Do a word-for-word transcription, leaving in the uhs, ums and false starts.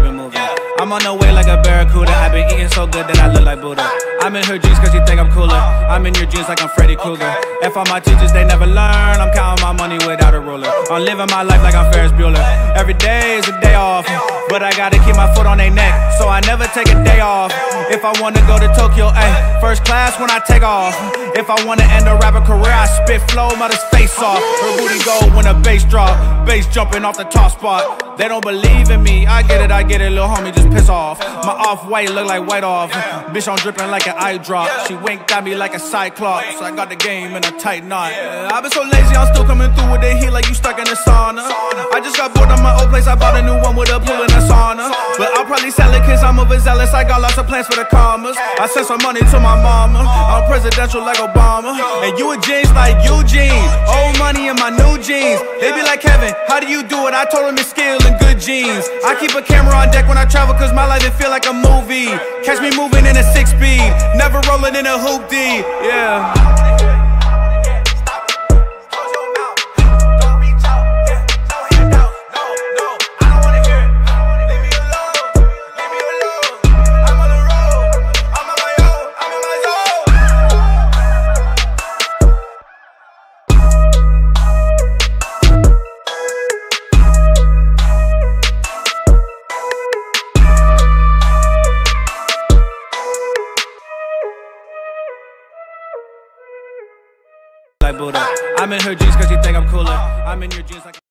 keep it moving. I'm on the way like a barracuda. I've been eating so good that I look like Buddha. I'm in her jeans cause she think I'm cooler. I'm in your jeans like I'm Freddy Krueger. F on my teachers, they never learn. I'm counting my money without a ruler. I'm living my life like I'm Ferris Bueller. Every day is a day off, but I gotta keep my foot on their neck, so I never take a day off. If I wanna go to Tokyo, ayy, first class when I take off. If I wanna end a rapper career, I spit flow, mother's face off. Her booty go when the bass drop, bass jumping off the top spot. They don't believe in me, I get it, I get it, little homie, just piss off. My off-white look like white off. Bitch, I'm dripping like an eye drop. She winked at me like a cyclops. I got the game in a tight knot. I've been so lazy, I'm still coming through with the heat like you stuck in a sauna. I just got bored of my old place, I bought a new one with a pool and a sauna. But I'll probably sell it cause I'm overzealous. I got lots of plans for the commas. I sent some money to my mama. I'm presidential like Obama. And you a jeans like Eugene. Old money in my new jeans. They be like, Kevin, how do you do it? I told him it's skill and good jeans. I keep a camera on deck when I travel cause my life it feel like a movie. Catch me moving in a six speed, never rolling in a hoop D. Yeah. Like Buddha. I'm in her jeans cause she think I'm cooler. I'm in your jeans like